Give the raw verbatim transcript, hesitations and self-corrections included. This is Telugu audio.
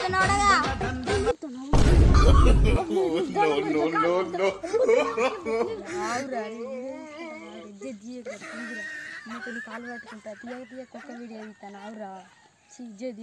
నోడగా కాలు పట్టుకుంటా తీయ తీయ కొత్త వీడియో తీస్తాను ఆవురా